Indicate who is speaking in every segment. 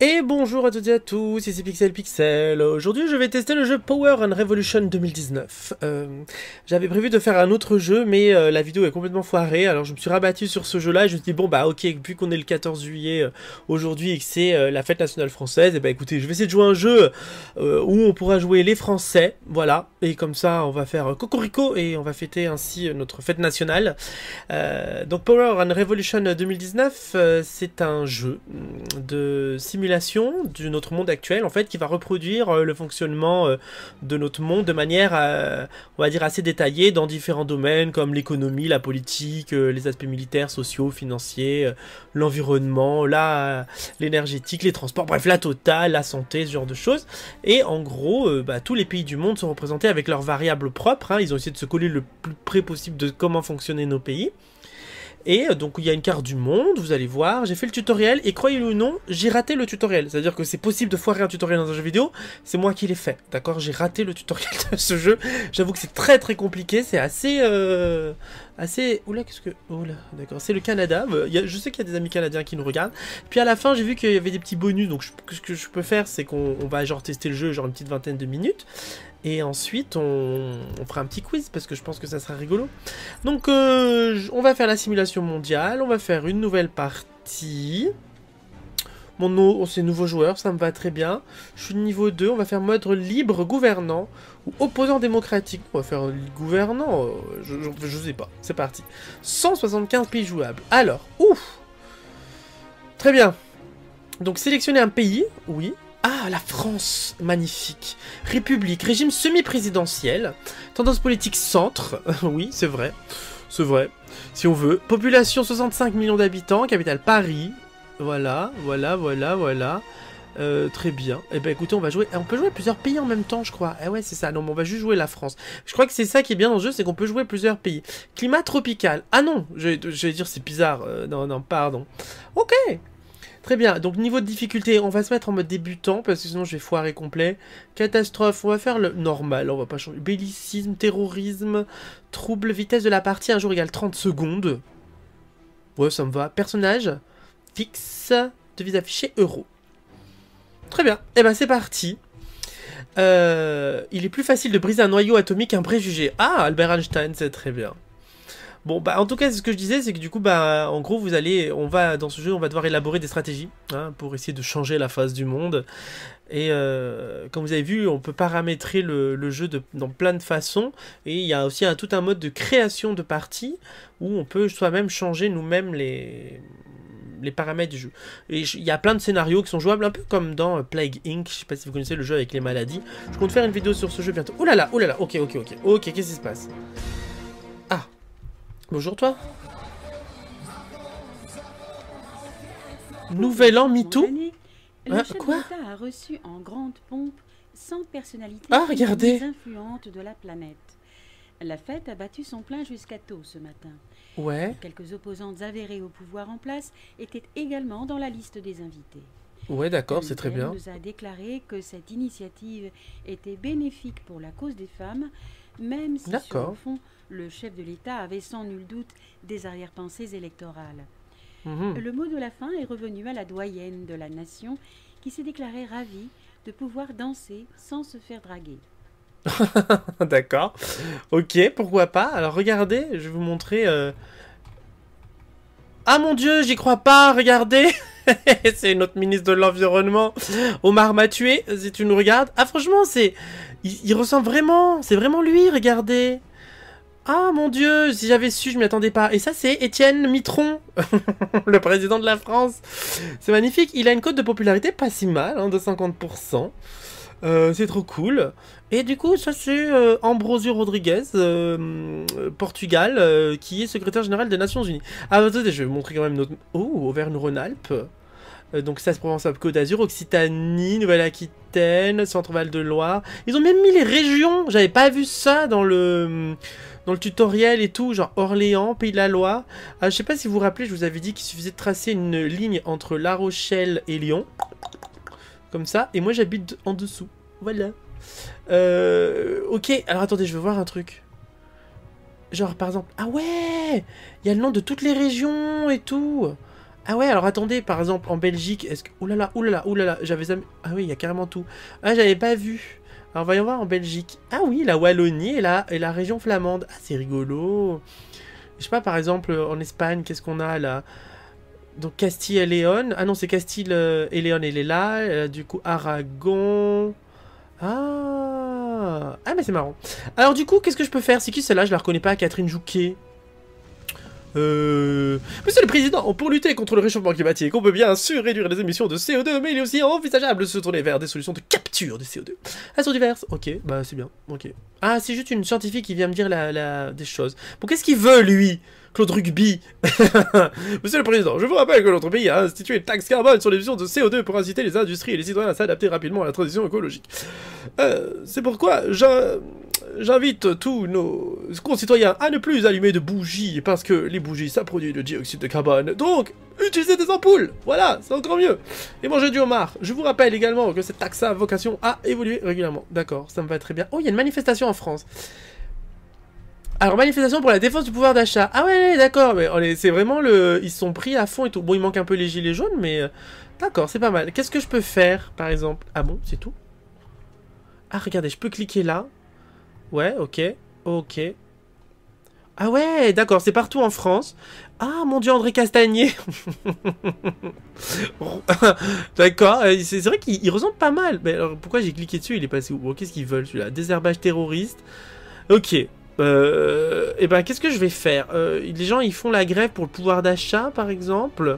Speaker 1: Et bonjour à toutes et à tous, ici Pixel. Aujourd'hui je vais tester le jeu Power and Revolution 2019. J'avais prévu de faire un autre jeu mais la vidéo est complètement foirée, alors je me suis rabattu sur ce jeu là et je me suis dit bon bah ok, vu qu'on est le 14 juillet aujourd'hui et que c'est la fête nationale française, et bah écoutez, je vais essayer de jouer un jeu où on pourra jouer les Français, voilà, et comme ça on va faire cocorico et on va fêter ainsi notre fête nationale. Donc Power and Revolution 2019, c'est un jeu de simulation de notre monde actuel, en fait, qui va reproduire le fonctionnement de notre monde de manière, on va dire, assez détaillée dans différents domaines comme l'économie, la politique, les aspects militaires, sociaux, financiers, l'environnement, l'énergétique, les transports, bref, la totale, la santé, ce genre de choses. Et en gros, tous les pays du monde sont représentés avec leurs variables propres, hein. Ils ont essayé de se coller le plus près possible de comment fonctionnaient nos pays. Et donc il y a une carte du monde, vous allez voir, j'ai fait le tutoriel et croyez-le ou non, j'ai raté le tutoriel. C'est-à-dire que c'est possible de foirer un tutoriel dans un jeu vidéo, c'est moi qui l'ai fait, d'accord? J'ai raté le tutoriel de ce jeu, j'avoue que c'est très très compliqué, c'est assez... Oula, qu'est-ce que... Oula, d'accord, c'est le Canada, je sais qu'il y a des amis canadiens qui nous regardent. Puis à la fin, j'ai vu qu'il y avait des petits bonus, donc ce que je peux faire, c'est qu'on va genre tester le jeu genre une petite vingtaine de minutes. Et ensuite, on fera un petit quiz, parce que je pense que ça sera rigolo. Donc, on va faire la simulation mondiale, on va faire une nouvelle partie. Mon nom, c'est nouveau joueur, ça me va très bien. Je suis niveau 2, on va faire mode libre gouvernant, ou opposant démocratique. On va faire gouvernant, je sais pas, c'est parti. 175 pays jouables. Alors, ouf! Très bien. Donc, sélectionner un pays, oui. Ah, la France, magnifique. République, régime semi-présidentiel. Tendance politique centre. Oui, c'est vrai. C'est vrai. Si on veut. Population 65 millions d'habitants. Capitale Paris. Voilà. Très bien. Eh ben écoutez, on peut jouer plusieurs pays en même temps, je crois. Eh ouais, c'est ça. Non, mais on va juste jouer la France. Je crois que c'est ça qui est bien dans le jeu, c'est qu'on peut jouer plusieurs pays. Climat tropical. Ah non, je vais dire c'est bizarre. Non, pardon. Ok. Très bien, donc niveau de difficulté, on va se mettre en mode débutant, parce que sinon je vais foirer complet. Catastrophe, on va faire le normal, on va pas changer. Bellicisme, terrorisme, trouble, vitesse de la partie, un jour égale 30 secondes. Ouais, ça me va. Personnage, fixe, devise affichée, euro. Très bien, et ben c'est parti. Il est plus facile de briser un noyau atomique qu'un préjugé. Ah, Albert Einstein, c'est très bien. Bon, bah, en tout cas, ce que je disais, c'est que du coup, bah, en gros, dans ce jeu, on va devoir élaborer des stratégies, hein, pour essayer de changer la face du monde. Et comme vous avez vu, on peut paramétrer le jeu dans plein de façons. Et il y a aussi tout un mode de création de parties où on peut soi-même changer nous-mêmes les paramètres du jeu. Et il y a plein de scénarios qui sont jouables, un peu comme dans Plague Inc. Je sais pas si vous connaissez le jeu avec les maladies. Je compte faire une vidéo sur ce jeu bientôt. Oh là là, ok, qu'est-ce qui se passe? Ah. Bonjour toi. Nouvel an MeToo.
Speaker 2: Le chef d'État a reçu en grande pompe 100 personnalités
Speaker 1: regardez.
Speaker 2: influentes de la planète. La fête a battu son plein jusqu'à tôt ce matin.
Speaker 1: Ouais.
Speaker 2: Quelques opposantes avérées au pouvoir en place étaient également dans la liste des invités.
Speaker 1: Ouais, d'accord, c'est très bien.
Speaker 2: Elle nous a déclaré que cette initiative était bénéfique pour la cause des femmes, même si sur le fond, le chef de l'État avait sans nul doute des arrière-pensées électorales. Le mot de la fin est revenu à la doyenne de la nation qui s'est déclarée ravie de pouvoir danser sans se faire draguer.
Speaker 1: D'accord. Ok, pourquoi pas. Alors regardez, je vais vous montrer... Ah mon dieu, j'y crois pas, regardez. C'est notre ministre de l'Environnement, Omar Mathué, si tu nous regardes. Ah franchement, il ressemble vraiment, c'est vraiment lui, regardez. Ah mon dieu, si j'avais su, je m'y attendais pas. Et ça, c'est Étienne Mitron, le président de la France. C'est magnifique. Il a une cote de popularité pas si mal, hein, de 50%. C'est trop cool. Et du coup, ça c'est Ambrosio Rodrigues, Portugal, qui est secrétaire général des Nations Unies. Ah, attendez, je vais vous montrer quand même notre... Oh, Auvergne-Rhône-Alpes. Donc ça, c'est Provence-Alpes, Côte d'Azur, Occitanie, Nouvelle-Aquitaine, Centre-Val de Loire. Ils ont même mis les régions. J'avais pas vu ça dans le tutoriel et tout, genre Orléans, Pays de la Loire. Je sais pas si vous vous rappelez, je vous avais dit qu'il suffisait de tracer une ligne entre La Rochelle et Lyon. Comme ça, et moi j'habite en dessous. Voilà. Ok, alors attendez, je veux voir un truc. Genre par exemple, ah ouais, il y a le nom de toutes les régions et tout. Ah ouais, alors attendez, par exemple, en Belgique, est-ce que... Oulala, oulala, oulala, j'avais... Ah oui, il y a carrément tout. Ah, j'avais pas vu. Alors, voyons voir en Belgique. Ah oui, la Wallonie et la région flamande. Ah, c'est rigolo. Je sais pas, par exemple, en Espagne, qu'est-ce qu'on a, là? Donc, Castille et Léon. Ah non, c'est Castille et Léon, elle est là. Du coup, Aragon... Ah... Ah, mais c'est marrant. Alors, du coup, qu'est-ce que je peux faire? C'est qui celle-là? Je la reconnais pas, Catherine Jouquet. Monsieur le Président, pour lutter contre le réchauffement climatique, on peut bien sûr réduire les émissions de CO2, mais il est aussi envisageable de se tourner vers des solutions de capture de CO2. Elles sont diverses. Ok, bah c'est bien. Ok. Ah, c'est juste une scientifique qui vient me dire des choses. Bon, qu'est-ce qu'il veut, lui, Claude Rugby? Monsieur le Président, je vous rappelle que notre pays a institué une taxe carbone sur les émissions de CO2 pour inciter les industries et les citoyens à s'adapter rapidement à la transition écologique. C'est pourquoi j'invite tous nos concitoyens à ne plus allumer de bougies, parce que les bougies, ça produit du dioxyde de carbone. Donc, utilisez des ampoules. Voilà, c'est encore mieux. Et mangez du homard. Je vous rappelle également que cette taxe a vocation à évoluer régulièrement. D'accord, ça me va très bien. Oh, il y a une manifestation en France. Alors, manifestation pour la défense du pouvoir d'achat. Ah ouais, d'accord, mais c'est vraiment le... Ils sont pris à fond et tout. Bon, il manque un peu les gilets jaunes, mais... D'accord, c'est pas mal. Qu'est-ce que je peux faire, par exemple? Ah bon, c'est tout? Ah, regardez, je peux cliquer là. Ouais, ok. Ok. Ah ouais, d'accord, c'est partout en France. Ah, mon Dieu, André Castagnier. D'accord, c'est vrai qu'il ressemble pas mal. Mais alors, pourquoi j'ai cliqué dessus? Il est passé où? Bon, qu'est-ce qu'ils veulent, celui-là? Désherbage terroriste. Ok. Et ben, qu'est-ce que je vais faire? Les gens, ils font la grève pour le pouvoir d'achat, par exemple.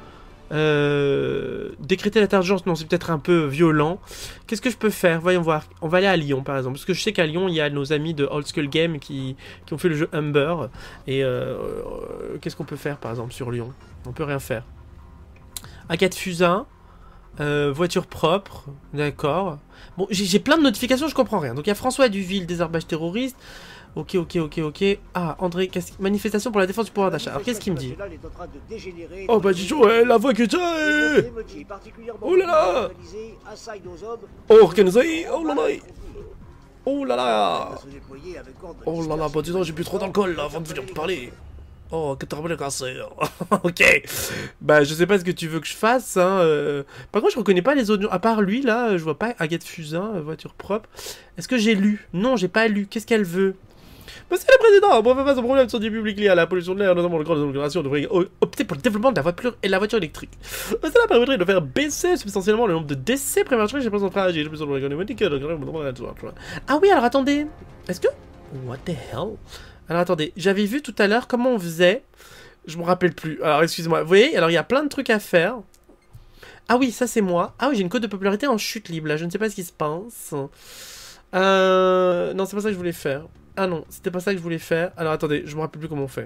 Speaker 1: Décréter l'état d'urgence, non, c'est peut-être un peu violent. Qu'est-ce que je peux faire? Voyons voir. On va aller à Lyon, par exemple. Parce que je sais qu'à Lyon, il y a nos amis de Old Skull Game qui ont fait le jeu Humber. Et qu'est-ce qu'on peut faire, par exemple, sur Lyon? On peut rien faire. Agathe Fusain. Voiture propre. D'accord. Bon, j'ai plein de notifications, je comprends rien. Donc, il y a François Duville, désherbage terroriste. Ok. Ah, André, manifestation pour la défense du pouvoir d'achat. Alors, qu'est-ce qu'il me dit? Oh, bah, dis ouais, la voix que j'ai. Oh là là. Organisé. Oh là là. Oh là là. Oh là là, bah, dis donc, j'ai bu trop d'alcool, là, avant de venir te parler. Oh, que t'as le cancer. Ok. Bah, je sais pas ce que tu veux que je fasse, hein. Par contre, je reconnais pas les autres. À part lui, là, je vois pas Agathe Fusain, voiture propre. Est-ce que j'ai lu? Non, j'ai pas lu. Qu'est-ce qu'elle veut? Monsieur le Président, pour faire face aux problèmes de santé publique liés à la pollution de l'air, notamment le grand de l'agglomération, devrait opter pour le développement de la voiture électrique. Cela permettrait de faire baisser substantiellement le nombre de décès prématurés chez les personnes fragiles. Ah oui, alors attendez. Est-ce que... What the hell? Alors attendez, j'avais vu tout à l'heure comment on faisait. Je me rappelle plus. Alors excusez-moi. Vous voyez, alors il y a plein de trucs à faire. Ah oui, ça c'est moi. Ah oui, j'ai une cote de popularité en chute libre là. Je ne sais pas ce qui se passe. Non, c'est pas ça que je voulais faire. Ah non, c'était pas ça que je voulais faire. Alors attendez, je me rappelle plus comment on fait.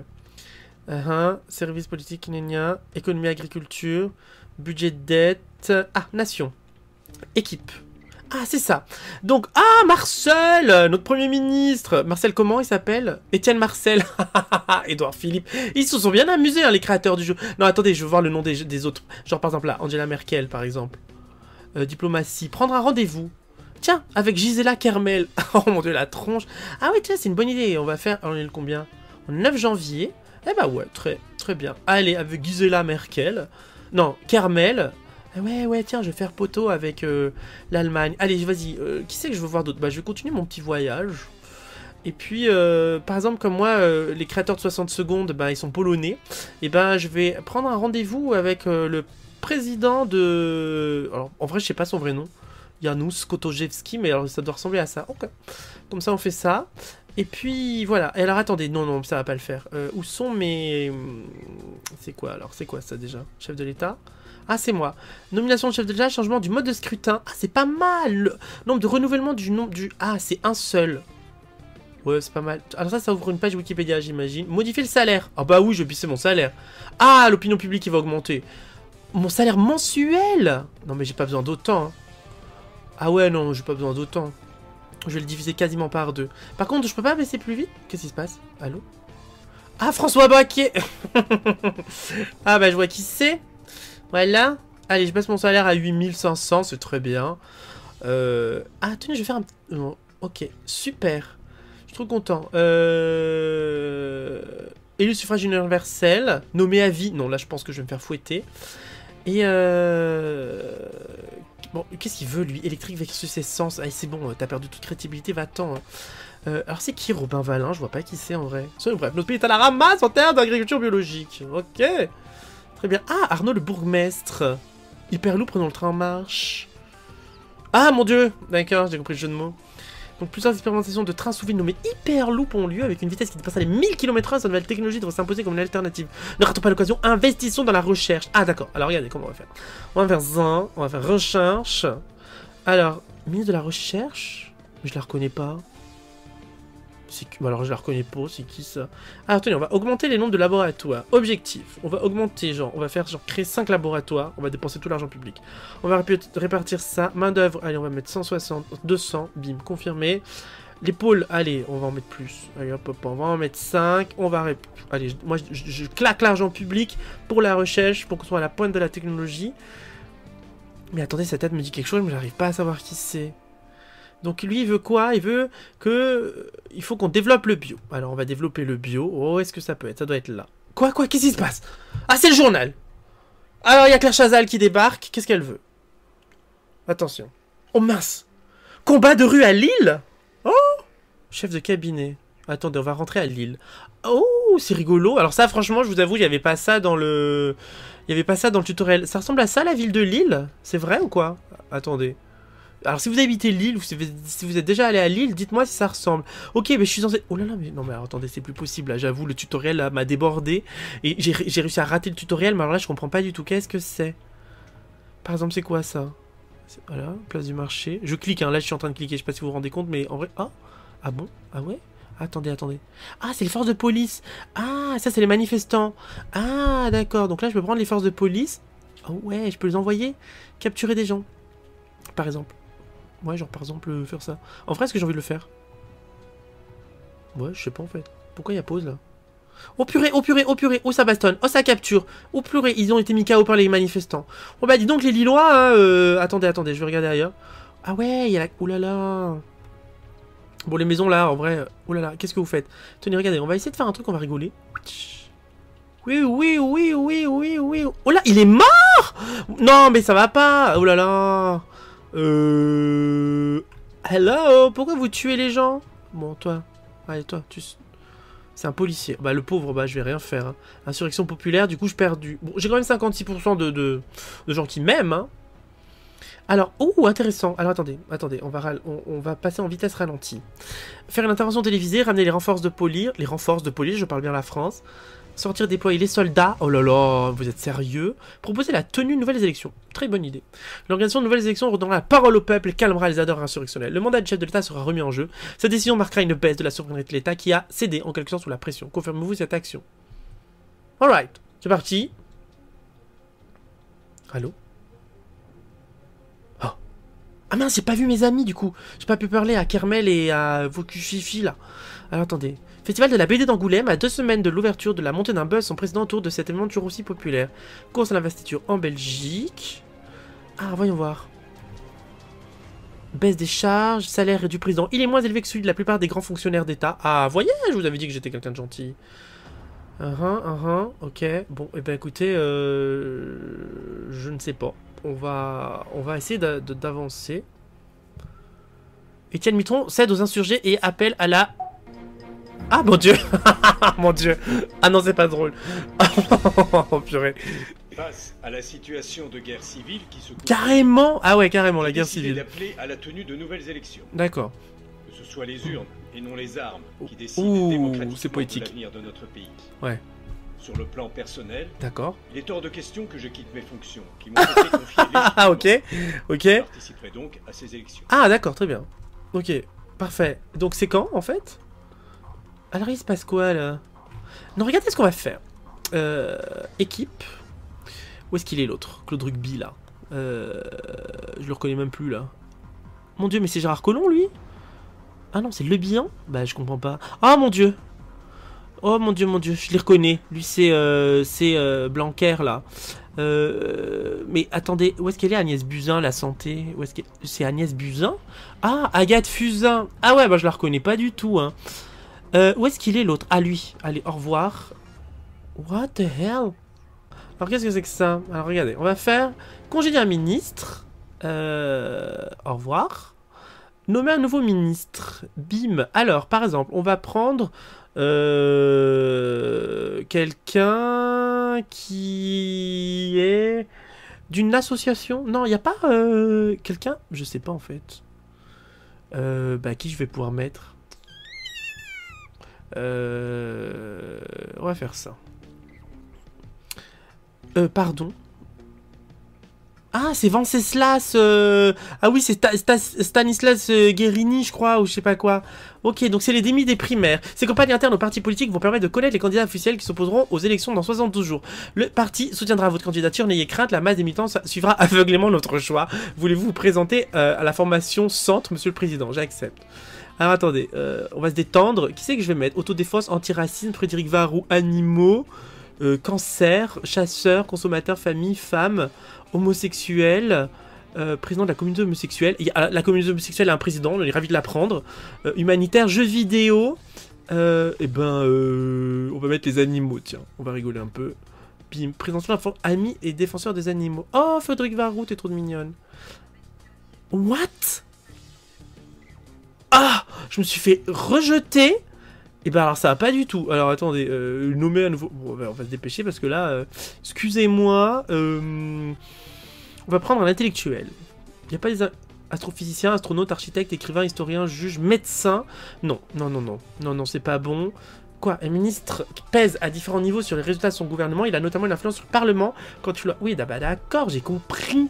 Speaker 1: Service politique, gna, économie, agriculture, budget de dette. Ah, nation. Équipe. Ah, c'est ça. Donc, ah, Marcel, notre Premier ministre. Marcel, comment il s'appelle? Étienne Marcel. Édouard Philippe. Ils se sont bien amusés, hein, les créateurs du jeu. Non, attendez, je veux voir le nom des autres. Genre, par exemple, là, Angela Merkel, par exemple. Diplomatie. Prendre un rendez-vous. Tiens, avec Gisela Kermel. Oh mon Dieu, la tronche. Ah oui, tiens, c'est une bonne idée. On va faire... On est le combien? Le 9 janvier. Eh bah ouais, très bien. Allez, avec Gisela Merkel. Non, Kermel. Ouais, tiens, je vais faire poteau avec l'Allemagne. Allez, vas-y. Qui c'est que je veux voir d'autre? Bah, je vais continuer mon petit voyage. Et puis, par exemple, comme moi, les créateurs de 60 secondes, bah, ils sont polonais. Et ben, je vais prendre un rendez-vous avec le président de... Alors, en vrai, je sais pas son vrai nom. Janusz Kotojewski, mais alors, ça doit ressembler à ça. Ok. Comme ça, on fait ça. Et puis, voilà. Et alors, attendez. Non, ça va pas le faire. Où sont mes... C'est quoi, alors? C'est quoi, ça, déjà? Chef de l'État? Ah, c'est moi. Nomination de chef de l'État, changement du mode de scrutin. Ah, c'est pas mal. Le nombre de renouvellement du nombre du... Ah, c'est un seul. Ouais, c'est pas mal. Alors ça ouvre une page Wikipédia, j'imagine. Modifier le salaire. Ah bah oui, je vais baisser mon salaire. Ah, l'opinion publique qui va augmenter. Mon salaire mensuel. Non, mais j'ai pas besoin d'autant. Hein. Ah ouais, non, j'ai pas besoin d'autant. Je vais le diviser quasiment par 2. Par contre, je peux pas baisser plus vite? Qu'est-ce qui se passe? Allô? Ah, François Baquet. Ah bah, je vois qui c'est. Voilà. Allez, je baisse mon salaire à 8500, c'est très bien. Ah, tenez, je vais faire un... Ok, super. Je suis trop content. élu suffrage universel, nommé à vie. Non, là, je pense que je vais me faire fouetter. Et bon, qu'est-ce qu'il veut, lui? Électrique versus essence. Ah, c'est bon, t'as perdu toute crédibilité, va-t'en. Alors, c'est qui, Robin Valin? Je vois pas qui c'est, en vrai. Bref, notre pays est à la ramasse en termes d'agriculture biologique. Ok. Très bien. Ah, Arnaud, le bourgmestre. Hyperloop, prenons le train en marche. Ah, mon Dieu. D'accord, j'ai compris le jeu de mots. Donc, plusieurs expérimentations de trains sous vide nommés Hyperloop ont lieu avec une vitesse qui dépasse les 1000 km/h. Cette nouvelle technologie devrait s'imposer comme une alternative. Ne ratons pas l'occasion, investissons dans la recherche. Ah, d'accord. Alors, regardez comment on va faire. On va faire ça, on va faire recherche. Alors, ministre de la recherche. Mais je la reconnais pas. Bon, alors, je la reconnais pas. C'est qui ça? Alors, attendez, on va augmenter les nombres de laboratoires. Objectif. On va augmenter, genre, on va faire genre créer 5 laboratoires. On va dépenser tout l'argent public. On va répartir ça. Main d'œuvre, allez, on va mettre 160, 200, bim, confirmé. Les pôles, allez, on va en mettre plus. Allez, hop, hop, on va en mettre 5. On va... Allez, moi, je claque l'argent public pour la recherche, pour qu'on soit à la pointe de la technologie. Mais attendez, sa tête me dit quelque chose, mais j'arrive pas à savoir qui c'est. Donc lui, il veut quoi? Il veut que... Il faut qu'on développe le bio. Alors, on va développer le bio. Oh, est-ce que ça peut être? Ça doit être là. Quoi? Qu'est-ce qui se passe? Ah, c'est le journal! Alors, il y a Claire Chazal qui débarque. Qu'est-ce qu'elle veut? Attention. Oh, mince! Combat de rue à Lille? Oh! Chef de cabinet. Attendez, on va rentrer à Lille. Oh, c'est rigolo. Alors ça, franchement, je vous avoue, il n'y avait pas ça dans le... Il n'y avait pas ça dans le tutoriel. Ça ressemble à ça, la ville de Lille? C'est vrai ou quoi? Attendez. Alors si vous habitez Lille, ou si vous êtes déjà allé à Lille, dites-moi si ça ressemble. Ok, mais je suis censé... Oh là là, mais non mais alors, attendez, c'est plus possible là, j'avoue, le tutoriel m'a débordé. Et j'ai réussi à rater le tutoriel, mais alors là je comprends pas du tout, qu'est-ce que c'est? Par exemple, c'est quoi ça? Voilà, place du marché. Je clique, hein, là je suis en train de cliquer, je sais pas si vous vous rendez compte, mais en vrai... Ah, ah bon? Ah ouais? Attendez. Ah, c'est les forces de police. Ah, ça c'est les manifestants. Ah, d'accord, donc là je peux prendre les forces de police. Oh ouais, je peux les envoyer capturer des gens. Par exemple. Ouais, genre par exemple faire ça. En vrai, est-ce que j'ai envie de le faire? Ouais, je sais pas en fait. Pourquoi il y a pause là? Oh purée, oh ça bastonne, oh ça capture. Oh purée, ils ont été mis KO par les manifestants. Oh bah dis donc les Lillois, hein, attendez, je vais regarder ailleurs. Ah ouais, il y a la... Oh là là. Bon, les maisons là, en vrai... Oh là là, qu'est-ce que vous faites? Tenez, regardez, on va essayer de faire un truc, on va rigoler. Oui. Oh là, il est mort! Non, mais ça va pas. Oh là là. Hello, pourquoi vous tuez les gens? Bon, toi. Allez, toi, c'est un policier. Bah, le pauvre, bah, je vais rien faire. Hein. Insurrection populaire, du coup, je perds du... Bon, j'ai quand même 56% de gens qui m'aiment, hein. Alors, oh, intéressant. Alors, attendez, on va passer en vitesse ralentie. Faire une intervention télévisée, ramener les renforts de police, je parle bien la France. Sortir, déployer les soldats. Oh là là, vous êtes sérieux? Proposer la tenue de nouvelles élections. Très bonne idée. L'organisation de nouvelles élections redonnera la parole au peuple et calmera les ardeurs insurrectionnelles. Le mandat du chef de l'État sera remis en jeu. Cette décision marquera une baisse de la souveraineté de l'État qui a cédé en quelque sorte sous la pression. Confirmez-vous cette action? Alright, c'est parti. Allô? Oh. Ah mince, j'ai pas vu mes amis du coup. J'ai pas pu parler à Kermel et à Vokuchifi là. Alors attendez. Festival de la BD d'Angoulême, à 2 semaines de l'ouverture de la montée d'un buzz, son président autour de cet événement toujours aussi populaire. Course à l'investiture en Belgique. Ah, voyons voir. Baisse des charges, salaire du président. Il est moins élevé que celui de la plupart des grands fonctionnaires d'État. Ah, voyez, je vous avais dit que j'étais quelqu'un de gentil. Ok. Bon, et ben écoutez, je ne sais pas. On va essayer d'avancer. Étienne Mitron cède aux insurgés et appelle à la... Ah mon dieu. Mon dieu. Ah non, c'est pas drôle. Oh purée.
Speaker 3: Face à la situation de guerre civile qui se...
Speaker 1: Carrément. Ah ouais, carrément, la guerre civile.
Speaker 3: D'appeler à la tenue de nouvelles élections.
Speaker 1: D'accord.
Speaker 3: Que ce soit les urnes et non les armes qui décident démocratiquement de l'avenir de notre pays.
Speaker 1: Ouais.
Speaker 3: Sur le plan personnel,
Speaker 1: d'accord.
Speaker 3: Il est hors de question que je quitte mes fonctions, qui m'ont été confiées.
Speaker 1: Ah ok.
Speaker 3: Je participerai donc à ces élections.
Speaker 1: Ah d'accord, très bien. Ok, parfait. Donc c'est quand en fait? Alors il se passe quoi là? Non, regardez ce qu'on va faire. Équipe. Où est-ce qu'il est l'autre? Claude Rugby là. Je le reconnais même plus là. Mon dieu, mais c'est Gérard Collomb lui? Ah non, c'est Le Bihan? Bah je comprends pas. Ah mon dieu. Oh mon dieu, je les reconnais. Lui c'est Blanquer là. Mais attendez, où est-ce qu'elle est Agnès Buzyn, la santé? Où est-ce que c'est Agnès Buzyn? Ah, Agathe Fusain. Ah ouais, bah je la reconnais pas du tout hein. Où est-ce qu'il est l'autre? Ah lui, allez, au revoir. What the hell? Alors qu'est-ce que c'est que ça? Alors regardez, on va faire congédier un ministre. Au revoir. Nommer un nouveau ministre. Bim. Alors, par exemple, on va prendre quelqu'un qui est d'une association. Non, il n'y a pas quelqu'un. Je sais pas en fait. Qui je vais pouvoir mettre. On va faire ça. Pardon. Ah, c'est Venceslas. Ah oui, c'est Stanislas Guérini, je crois, ou je sais pas quoi. Ok, donc c'est les démis des primaires. Ces campagnes internes aux partis politiques vont permettre de connaître les candidats officiels qui s'opposeront aux élections dans 72 jours. Le parti soutiendra votre candidature, n'ayez crainte, la masse des militants suivra aveuglément notre choix. Voulez-vous vous présenter à la formation centre, monsieur le président? J'accepte. Alors attendez, on va se détendre. Qui c'est que je vais mettre? Autodéfense, antiracisme, Frédéric Varou, animaux, cancer, chasseur, consommateur, famille, femme, homosexuel, président de la communauté homosexuelle. La communauté homosexuelle a un président, on est ravis de l'apprendre. Humanitaire, jeux vidéo. On va mettre les animaux, tiens, on va rigoler un peu. Bim, présentation de amis et défenseur des animaux. Oh, Frédéric Varou, t'es trop mignonne. What? Ah, je me suis fait rejeter. Et ben alors ça va pas du tout. Alors attendez, nommer à nouveau. Bon, on va se dépêcher parce que là, excusez-moi, on va prendre un intellectuel. Il n'y a pas des astrophysiciens, astronautes, architectes, écrivains, historiens, juges, médecins. Non, c'est pas bon. Quoi, un ministre qui pèse à différents niveaux sur les résultats de son gouvernement, il a notamment une influence sur le Parlement quand tu l'as. Oui, d'accord, j'ai compris.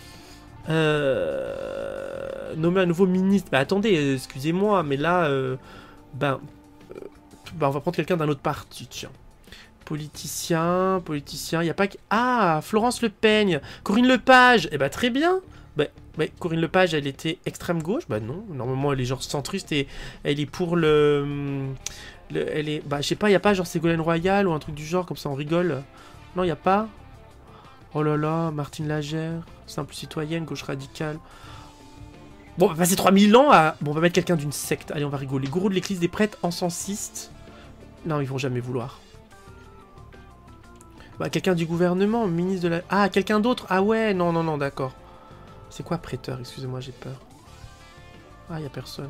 Speaker 1: Nommer un nouveau ministre. Bah attendez, excusez-moi, mais là, on va prendre quelqu'un d'un autre parti, tiens. Politicien, il n'y a pas que... Ah, Florence Le Pen, Corinne Lepage, eh bah très bien. Corinne Lepage, elle était extrême gauche, bah non, normalement elle est genre centriste et elle est pour elle est, je sais pas, il n'y a pas genre Ségolène Royal ou un truc du genre, comme ça on rigole. Non, il n'y a pas. Oh là là, Martine Lagère, simple citoyenne, gauche radicale. Bon, on va passer 3000 ans à... Bon, on va mettre quelqu'un d'une secte. Allez, on va rigoler. Gourou de l'église des prêtres encensistes. Non, ils vont jamais vouloir. Quelqu'un du gouvernement, ministre de la... Ah, quelqu'un d'autre. Ah ouais, non, d'accord. C'est quoi prêteur? Excusez-moi, j'ai peur. Ah, y a personne.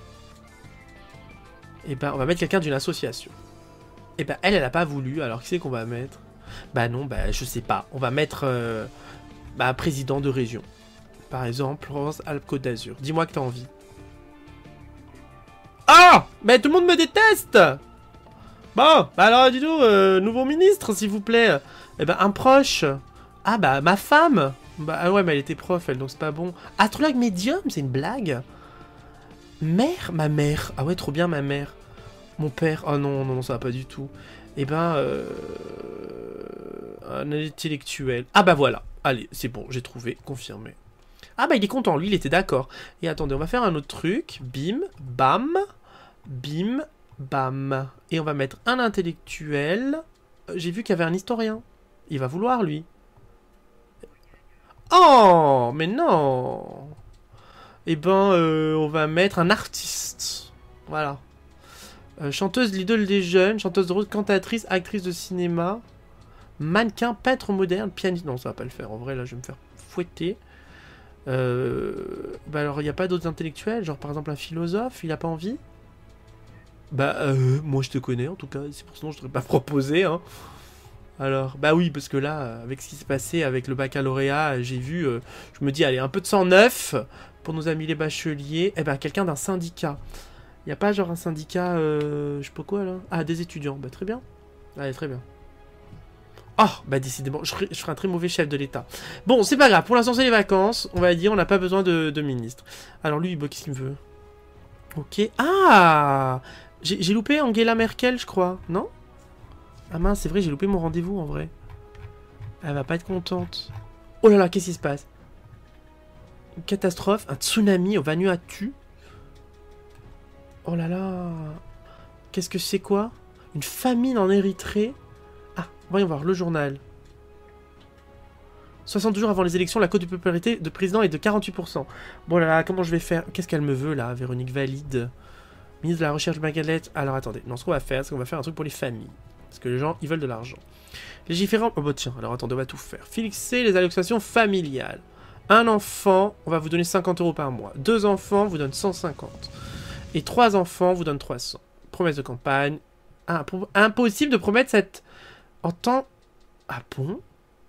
Speaker 1: On va mettre quelqu'un d'une association. Elle a pas voulu. Alors, qui c'est qu'on va mettre? Non, je sais pas. On va mettre... un président de région. Par exemple, Provence-Alpes-Côte d'Azur. Dis-moi que t'as envie. Ah! Mais tout le monde me déteste! Bon, alors dis-nous, nouveau ministre, s'il vous plaît. Un proche. Ah ma femme. Ouais, mais elle était prof, elle, donc c'est pas bon. Astrologue médium, c'est une blague. Mère? Ma mère. Ah ouais, trop bien, ma mère. Mon père. Oh non, ça va pas du tout. Un intellectuel. Ah voilà. Allez, c'est bon, j'ai trouvé, confirmé. Ah il est content, lui, il était d'accord. Et attendez, on va faire un autre truc. Bim, bam, bim, bam. Et on va mettre un intellectuel. J'ai vu qu'il y avait un historien. Il va vouloir, lui. Oh, mais non. On va mettre un artiste. Voilà. Chanteuse, l'idole des jeunes, chanteuse de rose, cantatrice, actrice de cinéma, mannequin, peintre moderne, pianiste. Non, ça va pas le faire. En vrai, là, je vais me faire fouetter. Alors, il n'y a pas d'autres intellectuels, genre par exemple un philosophe, il a pas envie? Moi je te connais en tout cas, c'est pour ça que je ne t'aurais pas proposé, hein. Alors, oui, parce que là, avec ce qui s'est passé avec le baccalauréat, j'ai vu, je me dis, allez, un peu de sang neuf pour nos amis les bacheliers. Quelqu'un d'un syndicat. Il n'y a pas genre un syndicat, je sais pas quoi là? Ah, des étudiants, très bien. Allez, très bien. Oh, décidément, je ferai un très mauvais chef de l'État. Bon, c'est pas grave, pour l'instant c'est les vacances, on va dire, on n'a pas besoin de ministre. Alors lui, qu'est-ce qu'il me veut? Ok, ah, j'ai loupé Angela Merkel, je crois, non? Ah mince, c'est vrai, j'ai loupé mon rendez-vous, en vrai. Elle va pas être contente. Oh là là, qu'est-ce qui se passe? Une catastrophe, un tsunami au Vanuatu. Oh là là. Qu'est-ce que c'est quoi? Une famine en Érythrée. Voyons voir, le journal. 60 jours avant les élections, la cote de popularité de président est de 48%. Bon là là, comment je vais faire? Qu'est-ce qu'elle me veut là, Véronique Valide? Ministre de la Recherche de Margaret. Alors attendez, non, ce qu'on va faire, c'est qu'on va faire un truc pour les familles. Parce que les gens, ils veulent de l'argent. Légiférant... Oh bah tiens, alors attendez, on va tout faire. Fixer les allocations familiales. Un enfant, on va vous donner 50 € par mois. 2 enfants, vous donne 150. Et 3 enfants, vous donne 300. Promesse de campagne. Ah, impossible de promettre cette... En temps... Ah bon?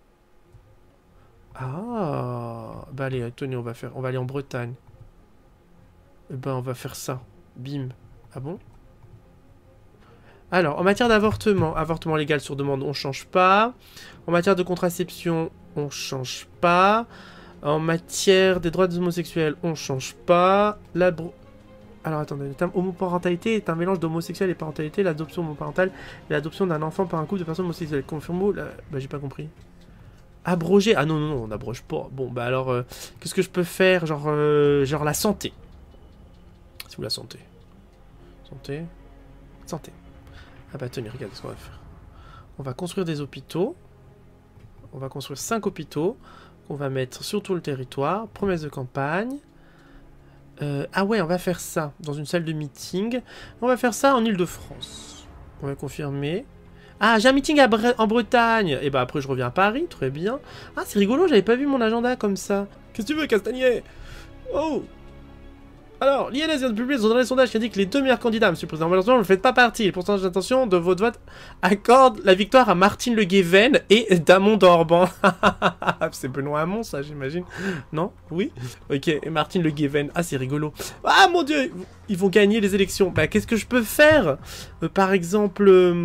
Speaker 1: Ah... Bah allez, tenez, on va aller en Bretagne. Eh ben, on va faire ça. Bim. Ah bon? Alors, en matière d'avortement, avortement légal sur demande, on change pas. En matière de contraception, on change pas. En matière des droits des homosexuels, on change pas. Alors attendez, le terme homoparentalité est un mélange d'homosexuel et parentalité. L'adoption homoparentale est l'adoption d'un enfant par un couple de personnes homosexuelles. Confirme bah j'ai pas compris. Abroger? Ah non, non, non, on n'abroge pas. Bon, bah alors, qu'est-ce que je peux faire? Genre la santé. C'est où la santé? Santé. Santé. Ah bah tenez, regarde ce qu'on va faire. On va construire des hôpitaux. On va construire 5 hôpitaux. On va mettre sur tout le territoire. Promesse de campagne. Ah ouais, on va faire ça dans une salle de meeting. On va faire ça en Île-de-France. On va confirmer. Ah, j'ai un meeting en Bretagne. Et bah après, je reviens à Paris, très bien. Ah, c'est rigolo, j'avais pas vu mon agenda comme ça. Qu'est-ce que tu veux, Castagnier? Oh! Alors, l'INS vient de publier son dernier sondage qui indique que les 2 meilleurs candidats, monsieur le président, malheureusement, vous ne faites pas partie. Le pourcentage d'intention de votre vote accorde la victoire à Martine Le Guéven et Damon d'Orban. C'est Benoît Hamon, ça, j'imagine. Non? Oui? Ok, et Martine Le Guéven. Ah, c'est rigolo. Ah, mon Dieu! Ils vont gagner les élections. Bah, qu'est-ce que je peux faire? Par exemple,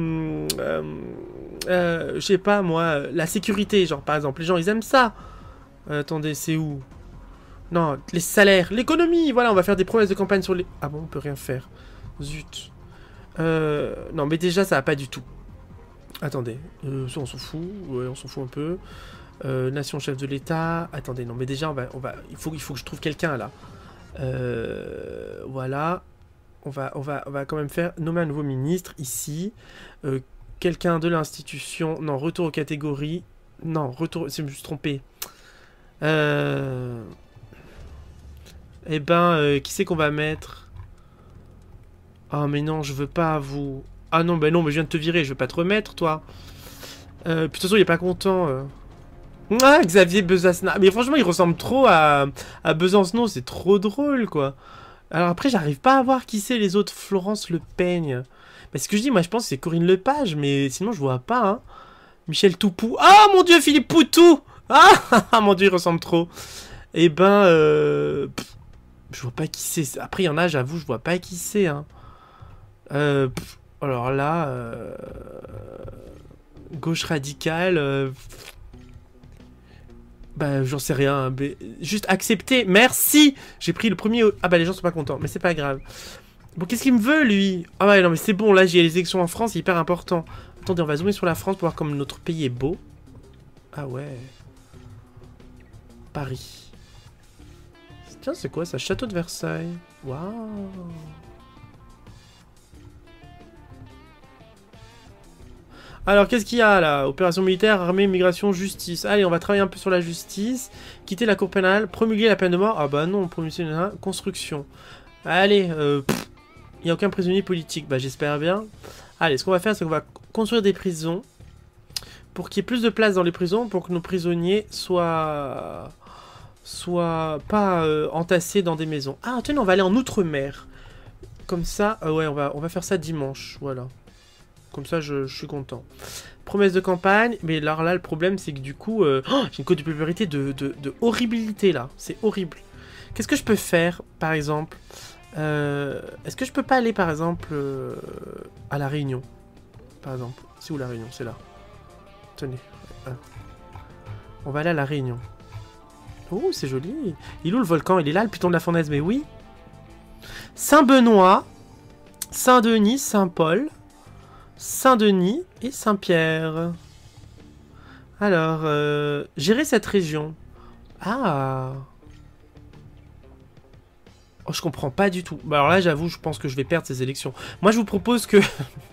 Speaker 1: je sais pas, moi, la sécurité, genre, par exemple, les gens, ils aiment ça. Attendez, c'est où? Non, les salaires, l'économie, voilà, on va faire des promesses de campagne sur les... Ah bon, on peut rien faire. Zut. Non, mais déjà, ça va pas du tout. Attendez, ça, on s'en fout. Ouais, on s'en fout un peu. Nation chef de l'État. Attendez, non, mais déjà, il faut que je trouve quelqu'un, là. Voilà. On va quand même faire nommer un nouveau ministre, ici. Quelqu'un de l'institution. Non, retour aux catégories. Non, retour... Je me suis trompé. Eh ben, qui c'est qu'on va mettre? Ah, mais non, je veux pas, vous. Ah non, ben non, mais je viens de te virer, je veux pas te remettre, toi. Puis de toute façon, il est pas content. Ah, Xavier Besancenot. Mais franchement, il ressemble trop à Besancenot, c'est trop drôle, quoi. Alors après, j'arrive pas à voir qui c'est les autres. Florence Le Peigne. Bah, ce que je dis, moi, je pense que c'est Corinne Lepage, mais sinon, je vois pas, hein. Michel Toupou. Ah, mon Dieu, Philippe Poutou. Ah, mon Dieu, il ressemble trop. Eh ben, je vois pas qui c'est. Après, il y en a, j'avoue, je vois pas qui c'est. Hein. Alors là, gauche radicale. Bah, j'en sais rien. Mais juste accepter. Merci. J'ai pris le premier. Ah bah, les gens sont pas contents, mais c'est pas grave. Bon, qu'est-ce qu'il me veut, lui? Ah ouais, non, mais c'est bon. Là, j'ai les élections en France, c'est hyper important. Attendez, on va zoomer sur la France pour voir comme notre pays est beau. Ah ouais. Paris. Tiens, c'est quoi ça? Château de Versailles. Waouh. Alors, qu'est-ce qu'il y a là? Opération militaire, armée, migration, justice. Allez, on va travailler un peu sur la justice. Quitter la cour pénale, promulguer la peine de mort. Ah bah non, promulguer la construction. Allez, il n'y a aucun prisonnier politique. Bah j'espère bien. Allez, ce qu'on va faire, c'est qu'on va construire des prisons. Pour qu'il y ait plus de place dans les prisons, pour que nos prisonniers soient pas entassés dans des maisons. Ah, tenez, on va aller en Outre-mer. Comme ça, ouais, on va faire ça dimanche, voilà. Comme ça, je suis content. Promesse de campagne, mais alors là, le problème, c'est que du coup, j'ai une cote de popularité de horribilité, là. C'est horrible. Qu'est-ce que je peux faire, par exemple? Est-ce que je peux pas aller, par exemple, à La Réunion? Par exemple. C'est où La Réunion? C'est là. Tenez. On va aller à La Réunion. Oh, c'est joli. Il est où le volcan? Il est là, le piton de la fournaise, mais oui. Saint-Benoît, Saint-Denis, Saint-Paul, Saint-Denis et Saint-Pierre. Alors, gérer cette région. Ah. Oh, je comprends pas du tout. Bah alors là, j'avoue, je pense que je vais perdre ces élections. Moi, je vous propose que...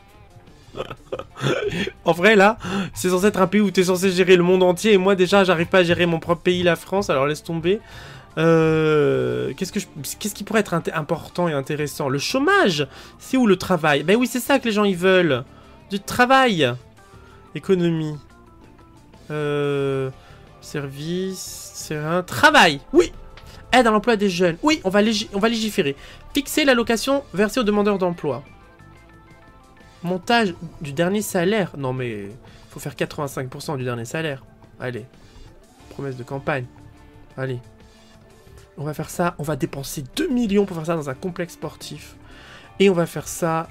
Speaker 1: En vrai, là, c'est censé être un pays où t'es censé gérer le monde entier. Et moi, déjà, j'arrive pas à gérer mon propre pays, la France. Alors, laisse tomber. Qu'est-ce qui pourrait être important et intéressant? Le chômage. C'est où le travail? Ben oui, c'est ça que les gens, ils veulent. Du travail. Économie. Service. C'est un travail. Oui. Aide à l'emploi des jeunes. Oui, on va légiférer. Fixer l'allocation versée aux demandeurs d'emploi. Montage du dernier salaire. Non mais, faut faire 85% du dernier salaire. Allez. Promesse de campagne. Allez. On va faire ça. On va dépenser 2 millions pour faire ça dans un complexe sportif. Et on va faire ça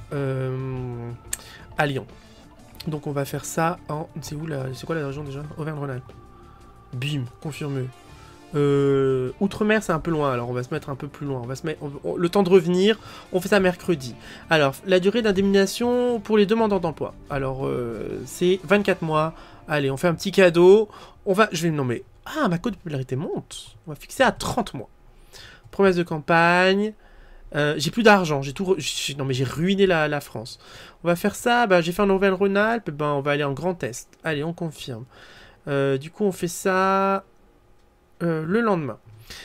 Speaker 1: à Lyon. Donc on va faire ça en... C'est où là? C'est quoi la région déjà? Auvergne-Rhône-Alpes. Bim, confirmé. Outre-mer c'est un peu loin, alors on va se mettre un peu plus loin. On va se mettre le temps de revenir. On fait ça mercredi. Alors la durée d'indemnisation pour les demandeurs d'emploi. Alors c'est 24 mois. Allez, on fait un petit cadeau. Non mais... Ah, ma cote de popularité monte. On va fixer à 30 mois. Promesse de campagne. J'ai plus d'argent, non mais j'ai ruiné la France. On va faire ça, j'ai fait en Auvergne-Rhône-Alpes, on va aller en Grand Est. Allez, on confirme. Du coup, on fait ça le lendemain.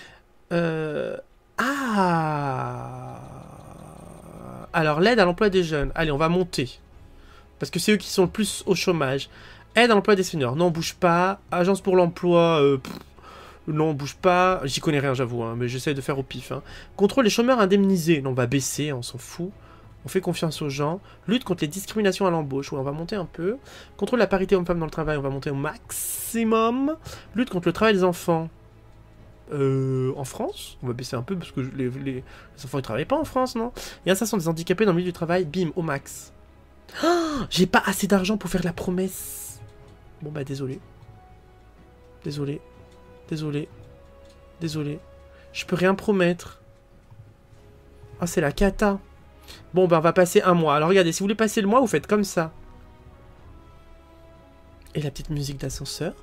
Speaker 1: Alors, l'aide à l'emploi des jeunes. Allez, on va monter. Parce que c'est eux qui sont le plus au chômage. Aide à l'emploi des seniors. Non, on bouge pas. Agence pour l'emploi... Non, on bouge pas. J'y connais rien, j'avoue, hein, mais j'essaie de faire au pif. Hein. Contrôle les chômeurs indemnisés. Non, on va baisser, on s'en fout. On fait confiance aux gens. Lutte contre les discriminations à l'embauche. Ouais, on va monter un peu. Contrôle la parité homme-femme dans le travail. On va monter au maximum. Lutte contre le travail des enfants. En France, on va baisser un peu parce que les enfants ils travaillent pas en France, non? Et insertion des handicapés dans le milieu du travail. Bim, au max. Oh, j'ai pas assez d'argent pour faire la promesse. Bon, désolé. Désolé. Je peux rien promettre. Ah, c'est la cata. Bon, on va passer un mois. Alors, regardez, si vous voulez passer le mois, vous faites comme ça. Et la petite musique d'ascenseur.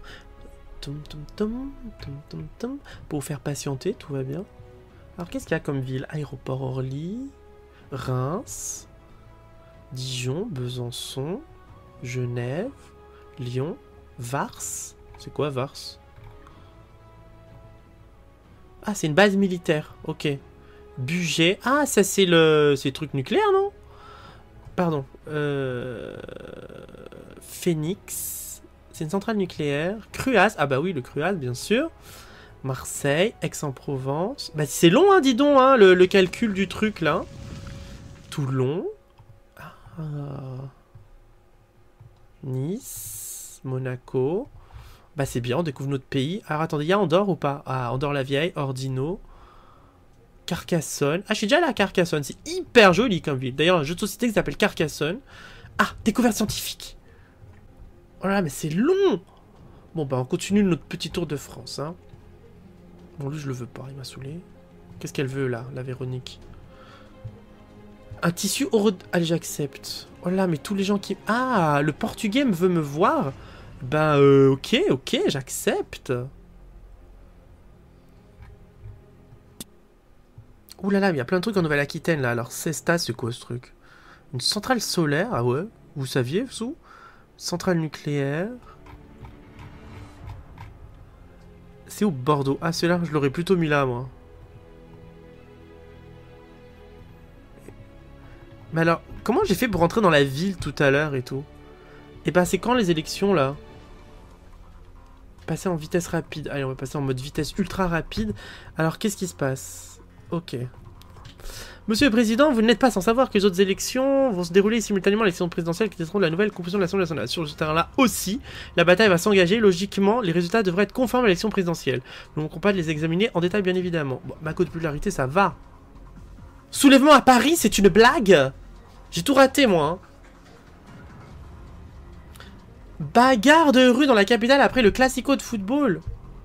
Speaker 1: Pour vous faire patienter, tout va bien. Alors, qu'est-ce qu'il y a comme ville? Aéroport Orly, Reims, Dijon, Besançon, Genève, Lyon, Vars. C'est quoi, Vars? Ah, c'est une base militaire. Ok. Bugey. Ah, ça, c'est le truc nucléaire, non? Pardon. Phoenix. C'est une centrale nucléaire. Cruas. Ah bah oui, le Cruas, bien sûr. Marseille. Aix-en-Provence. Bah, c'est long, hein, dis donc, hein, le calcul du truc, là. Toulon. Ah. Nice. Monaco. Bah c'est bien, on découvre notre pays. Alors attendez, il y a Andorre ou pas? Ah, Andorre-la-Vieille, Ordino, Carcassonne. Ah, je suis déjà allé à Carcassonne, c'est hyper joli comme ville. D'ailleurs, un jeu de société qui s'appelle Carcassonne. Ah, découverte scientifique. Oh là, mais c'est long. Bon, on continue notre petit tour de France. Hein. Bon, lui, je le veux pas, il m'a saoulé. Qu'est-ce qu'elle veut, là, la Véronique? Un tissu Allez, j'accepte. Oh là, mais tous les gens qui... Ah, le portugais veut me voir. Ok, j'accepte. Ouh là là, il y a plein de trucs en Nouvelle-Aquitaine, là. Alors, Cesta, c'est quoi, ce truc? Une centrale solaire, ah ouais. Vous saviez, vous? Centrale nucléaire. C'est où, Bordeaux? Ah, celui-là, je l'aurais plutôt mis là, moi. Mais alors, comment j'ai fait pour rentrer dans la ville tout à l'heure et tout? Et c'est quand les élections, là? Passer en vitesse rapide. Allez, on va passer en mode vitesse ultra rapide. Alors, qu'est-ce qui se passe? Ok. Monsieur le Président, vous n'êtes pas sans savoir que les autres élections vont se dérouler simultanément à l'élection présidentielle qui testeront de la nouvelle composition de l'Assemblée nationale. Sur ce terrain-là aussi, la bataille va s'engager. Logiquement, les résultats devraient être conformes à l'élection présidentielle. Nous ne manquerons pas de les examiner en détail, bien évidemment. Bon, ma cote de popularité, ça va. Soulèvement à Paris, c'est une blague? J'ai tout raté, moi. Hein. Bagarre de rue dans la capitale après le classico de football.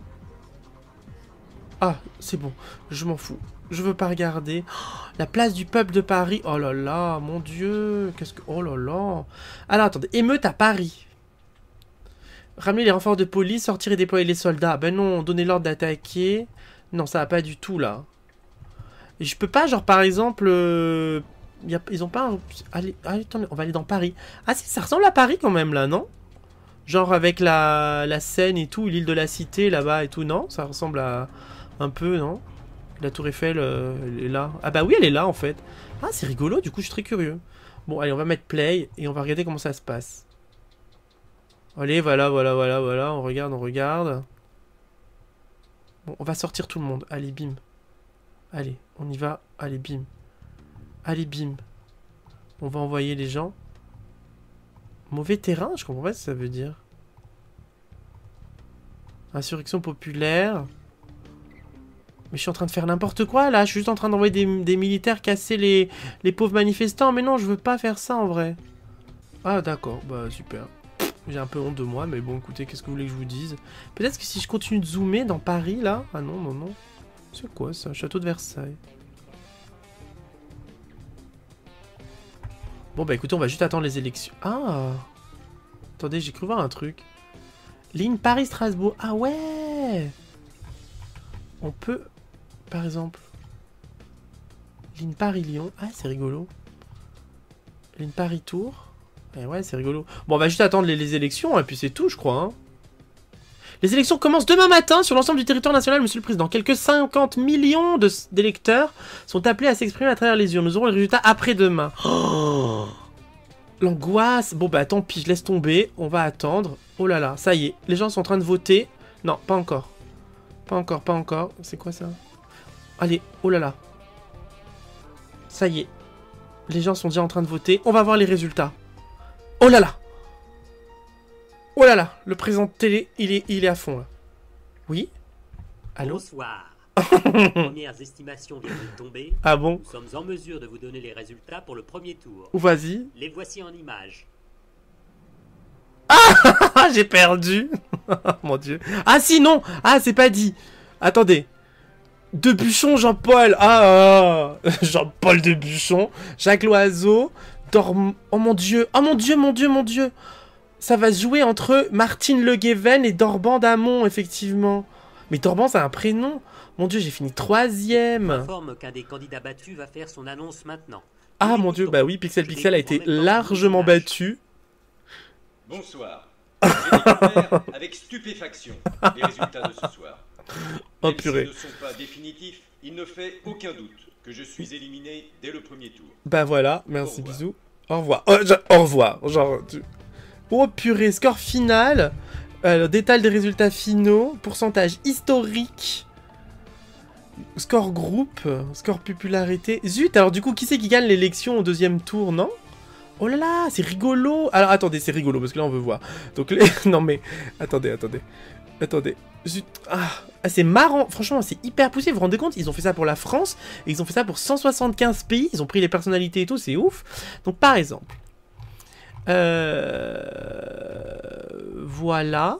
Speaker 1: Ah, c'est bon. Je m'en fous. Je veux pas regarder. Oh, la place du peuple de Paris. Oh là là, mon Dieu. Qu'est-ce que... Oh là là. Alors, attendez. Émeute à Paris. Ramener les renforts de police, sortir et déployer les soldats. Ben non, donner l'ordre d'attaquer. Non, ça va pas du tout, là. Et je peux pas, genre, par exemple... Ils ont pas... Allez, attendez, on va aller dans Paris. Ah si, ça ressemble à Paris quand même, là, non? Genre avec la Seine et tout, l'île de la Cité, là-bas et tout, non? Ça ressemble à... Un peu, non? La tour Eiffel, elle est là. Ah bah oui, elle est là en fait. Ah, c'est rigolo, du coup, je suis très curieux. Bon, allez, on va mettre play et on va regarder comment ça se passe. Allez, voilà, on regarde, on regarde. Bon, on va sortir tout le monde. Allez, bim. Allez, on y va. Allez, bim. Allez, bim. On va envoyer les gens. Mauvais terrain, je comprends pas ce que ça veut dire. Insurrection populaire. Mais je suis en train de faire n'importe quoi là. Je suis juste en train d'envoyer des militaires casser les pauvres manifestants. Mais non, je veux pas faire ça en vrai. Ah d'accord, bah super. J'ai un peu honte de moi, mais bon écoutez, qu'est-ce que vous voulez que je vous dise? Peut-être que si je continue de zoomer dans Paris là... Ah non, non, non. C'est quoi ça? Château de Versailles. Bon bah écoutez, on va juste attendre les élections. Ah! Attendez, j'ai cru voir un truc. Ligne Paris-Strasbourg. Ah ouais! On peut, par exemple... Ligne Paris-Lyon. Ah, c'est rigolo. Ligne Paris-Tours. Eh ouais, c'est rigolo. Bon, on va juste attendre les élections, et puis c'est tout, je crois. Hein. Les élections commencent demain matin sur l'ensemble du territoire national, monsieur le président. Quelques 50 millions d'électeurs sont appelés à s'exprimer à travers les urnes. Nous aurons les résultats après-demain. Oh, l'angoisse. Bon, bah tant pis, je laisse tomber. On va attendre. Oh là là, ça y est. Les gens sont en train de voter. Non, pas encore. Pas encore, pas encore. C'est quoi ça? Allez, oh là là. Ça y est. Les gens sont déjà en train de voter. On va voir les résultats. Oh là là. Oh là là. Le président de télé, il est à fond là. Oui? Allô?
Speaker 4: Bonsoir. Les premières estimations viennent de tomber.
Speaker 1: Ah bon?
Speaker 4: Nous sommes en mesure de vous donner les résultats pour le premier tour.
Speaker 1: Vas-y.
Speaker 4: Les voici en images.
Speaker 1: Ah, j'ai perdu. Mon Dieu. Ah si, non. Ah, c'est pas dit. Attendez. Debuchon, Jean-Paul. Ah, Jean-Paul Debuchon. Jacques Loiseau. Oh mon Dieu. Oh mon Dieu, mon Dieu, mon Dieu. Ça va se jouer entre Martine Le Guéven et Dorban Damon, effectivement. Mais Dorban, c'est un prénom. Mon Dieu, j'ai fini 3e.
Speaker 4: Informe qu'un des candidats battus va faire son annonce maintenant.
Speaker 1: Ah mon Dieu, bah oui, Pixel Pixel a été largement battu.
Speaker 3: Bonsoir. J'ai découvert avec stupéfaction les résultats de ce soir.
Speaker 1: Oh
Speaker 3: Même
Speaker 1: purée.
Speaker 3: s'ils ne sont pas définitifs, il ne fait aucun doute que je suis éliminé dès le premier tour.
Speaker 1: Bah voilà, merci, bisous. Au revoir. Au revoir. Genre, oh purée, score final. Détail des résultats finaux. Pourcentage historique. Score groupe. Score popularité. Zut, alors du coup, qui c'est qui gagne l'élection au deuxième tour, non? Oh là là, c'est rigolo. Alors attendez, c'est rigolo parce que là on veut voir. Donc non mais attendez. Zut. Ah, c'est marrant. Franchement, c'est hyper poussé. Vous vous rendez compte? Ils ont fait ça pour la France et ils ont fait ça pour 175 pays. Ils ont pris les personnalités et tout, c'est ouf. Donc par exemple, voilà.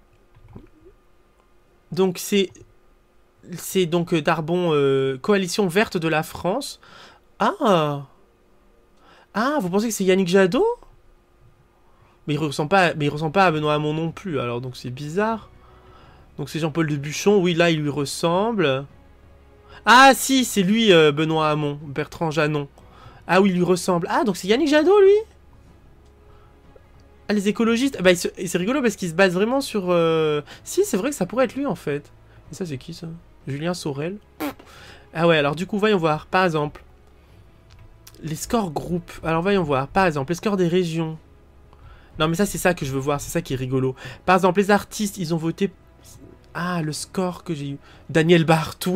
Speaker 1: Donc c'est donc Darbon, coalition verte de la France. Ah, vous pensez que c'est Yannick Jadot? Mais il ressemble pas à Benoît Hamon non plus, alors donc c'est bizarre. Donc c'est Jean-Paul Debuchon, oui là il lui ressemble. Ah si, c'est lui Benoît Hamon, Bertrand Janon. Ah oui, il lui ressemble. Ah donc c'est Yannick Jadot lui? Ah les écologistes, bah c'est rigolo parce qu'ils se basent vraiment sur... Si c'est vrai que ça pourrait être lui en fait. Et ça c'est qui ça? Julien Sorel. Ah ouais, alors du coup voyons voir, par exemple. Les scores groupes. Alors voyons voir. Par exemple, les scores des régions. Non mais ça c'est ça que je veux voir. C'est ça qui est rigolo. Par exemple, les artistes, ils ont voté... Ah, le score que j'ai eu. Daniel Bartou.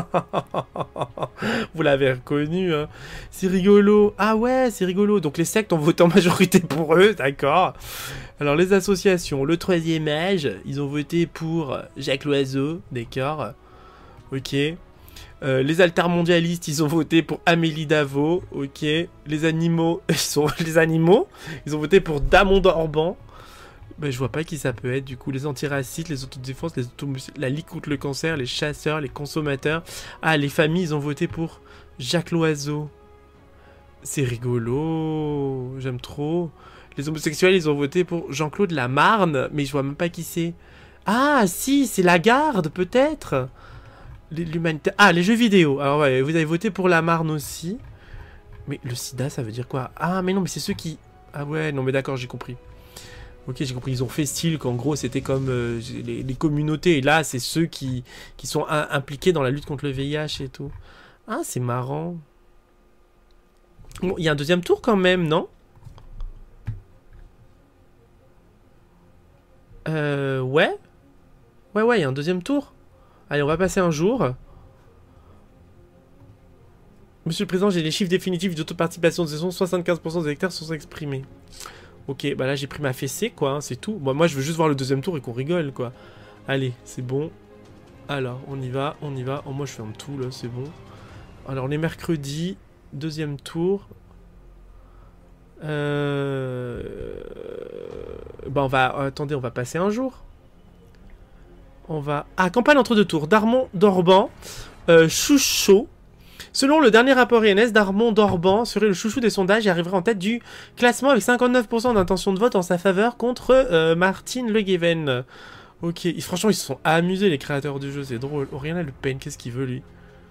Speaker 1: Vous l'avez reconnu. Hein. C'est rigolo. Ah ouais, c'est rigolo. Donc les sectes ont voté en majorité pour eux. D'accord. Alors les associations. Le 3e âge, ils ont voté pour Jacques Loiseau. D'accord. Ok. Les altermondialistes, ils ont voté pour Amélie Davot, ok. Les animaux, ils ont voté pour Damon Dorban. Ben, je vois pas qui ça peut être, du coup. Les antiracistes, les autodéfenses, la Ligue contre le cancer, les chasseurs, les consommateurs. Ah, les familles, ils ont voté pour Jacques Loiseau. C'est rigolo, j'aime trop. Les homosexuels, ils ont voté pour Jean-Claude Lamarne, mais je vois même pas qui c'est. Ah, si, c'est Lagarde, peut-être. L'humanité... Ah, les jeux vidéo. Alors, ouais, vous avez voté pour Lamarne aussi. Mais le sida, ça veut dire quoi? Ah, mais non, mais c'est ceux qui... Ah ouais, non, mais d'accord, j'ai compris. Ok, j'ai compris, ils ont fait style qu'en gros c'était comme les communautés, et là c'est ceux qui sont impliqués dans la lutte contre le VIH et tout. Ah, c'est marrant. Bon, il y a un deuxième tour quand même, non? Ouais. Ouais, il y a un deuxième tour. Allez, on va passer un jour. Monsieur le Président, j'ai les chiffres définitifs d'autoparticipation de saison. 75% des électeurs sont exprimés. Ok, bah là j'ai pris ma fessée, quoi, hein, c'est tout. Bon, moi je veux juste voir le deuxième tour et qu'on rigole, quoi. Allez, c'est bon. Alors, on y va, on y va. Oh, moi je ferme tout, là, c'est bon. Alors, on est mercredi. Deuxième tour. Bah on va... attendez, on va passer un jour. On va... Ah, campagne entre deux tours. Darmon, Dorban, Chouchot. Selon le dernier rapport INS, Darmon Dorban serait le chouchou des sondages et arriverait en tête du classement avec 59% d'intention de vote en sa faveur contre Martine Le Guéven. Ok, franchement ils se sont amusés les créateurs du jeu, c'est drôle. Oriana Le Pen, qu'est-ce qu'il veut lui?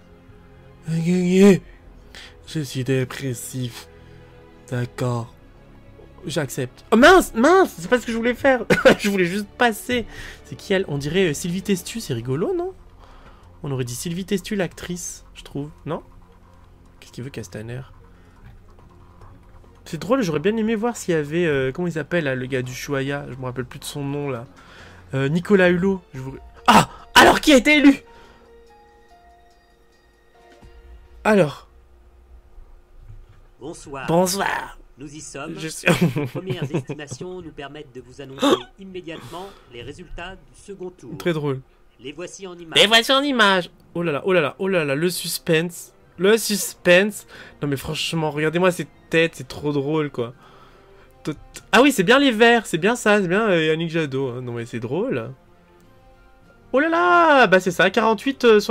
Speaker 1: Je suis dépressif. D'accord. J'accepte. Oh mince, mince, c'est pas ce que je voulais faire. Je voulais juste passer. C'est qui elle? On dirait Sylvie Testu, c'est rigolo, non? On aurait dit Sylvie Testu, l'actrice, je trouve. Non? Qu'est-ce qu'il veut, Castaner? C'est drôle, j'aurais bien aimé voir s'il y avait... comment il s'appelle, là, le gars du Chouaya? Je me rappelle plus de son nom, là. Nicolas Hulot. Ah! Alors, qui a été élu? Alors.
Speaker 4: Bonsoir.
Speaker 1: Bonsoir.
Speaker 4: Nous y sommes.
Speaker 1: Les
Speaker 4: premières estimations nous permettent de vous annoncer immédiatement les résultats du second tour.
Speaker 1: Très drôle.
Speaker 4: Les voici en images.
Speaker 1: Les voici en images. Oh là là, oh là là, oh là là, le suspense. Le suspense. Non mais franchement, regardez-moi ces têtes, c'est trop drôle quoi. Ah oui, c'est bien les verts, c'est bien ça, c'est bien Yannick Jadot. Hein. Non mais c'est drôle. Oh là là, bah c'est ça, 48,